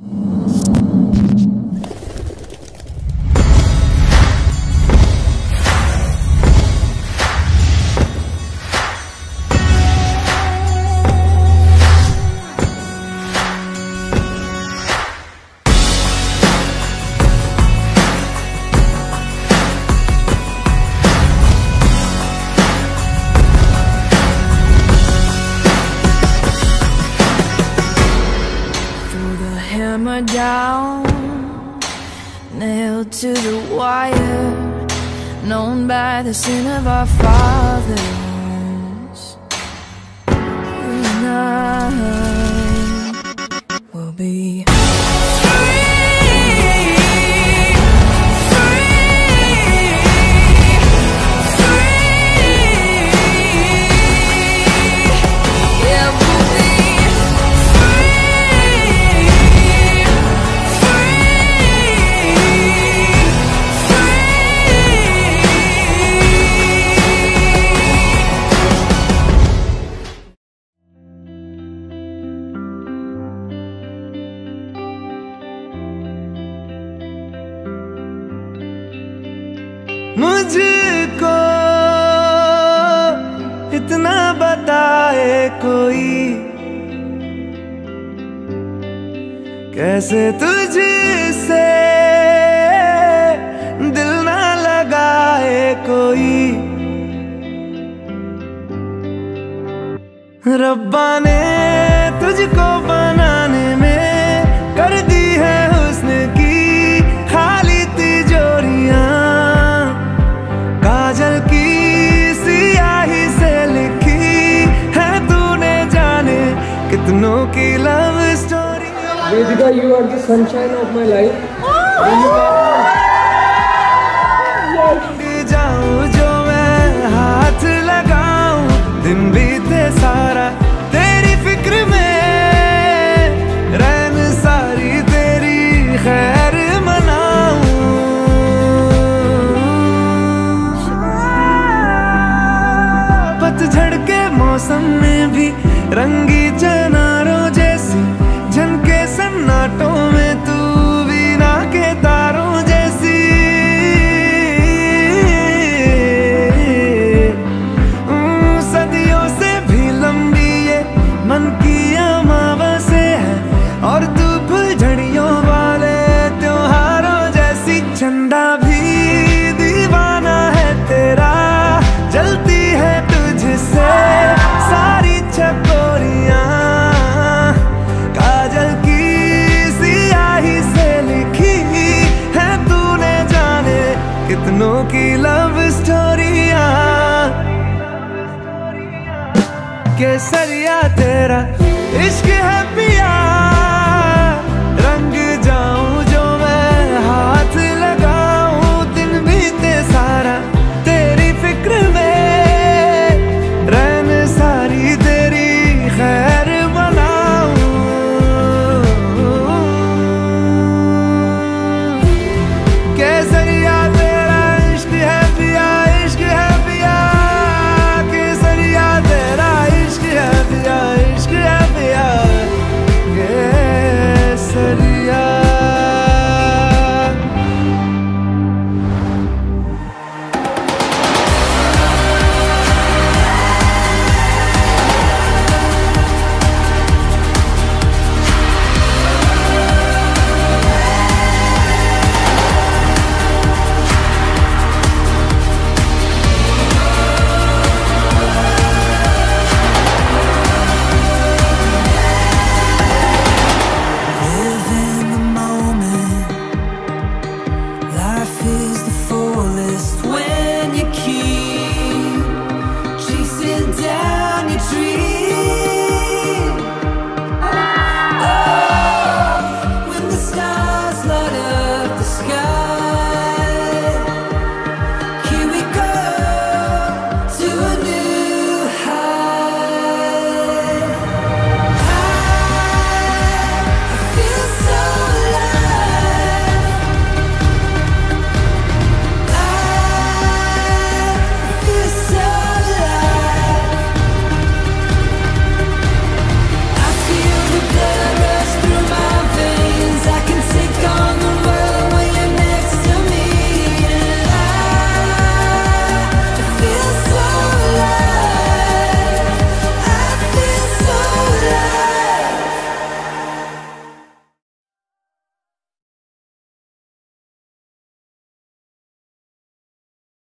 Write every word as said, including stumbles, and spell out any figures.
Hammer down, nailed to the wire, known by the sin of our fathers. You and I will be मुझको इतना बताए कोई, कैसे तुझसे दिल ना लगाए कोई। रब्बा ने तुझको बनाने में कर दी है हुस्न की खाली तिजोरियां, काजल की सियाही से लिखी है तूने जाने कितनों की love story. Vedika, you are the sunshine of my life. जाऊं जो मैं हाथ लगाऊं, दिन बीते सारा तेरी फिक्र में, रैन सारी तेरी खैर मनाऊं। पतझड़ के मौसम में भी रंगी चनारों जैसी झनके सन्नाटों में तू वीणा के तारों जैसी। सदियों से भी लंबी ये मन की अमावस्या है, और तू फुलझड़ियों वाले त्योहारों जैसी। चंदा भी दीवाना है तेरा, जलती है तुझसे सारी चकोरियां, काजल की सियाही से लिखी है तूने जाने कितनों की लव स्टोरियां। केसरिया तेरा इश्क है।